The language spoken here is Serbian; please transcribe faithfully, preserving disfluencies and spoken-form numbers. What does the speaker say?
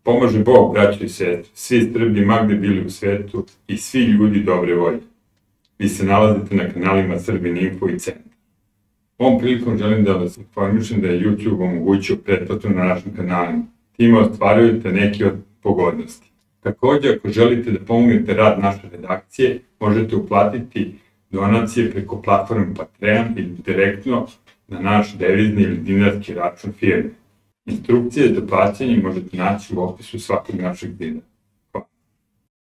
Pomože Bog, braćo i sestre, svi Srbi ma gde bili u svetu i svi ljudi dobre volje. Vi se nalazite na kanalima Srbin Info i Centar. Ovom prilikom želim da vas informišem da je YouTube omogućio pretplatu na našim kanalima. Time ostvarujete neke od pogodnosti. Također, ako želite da pomognete rad naše redakcije, možete uplatiti donacije preko platforme Patreon ili direktno na naš devizni ili dinarski račun firme. Instrukcije za plaćanje možete naći u opisu svakog našeg videa.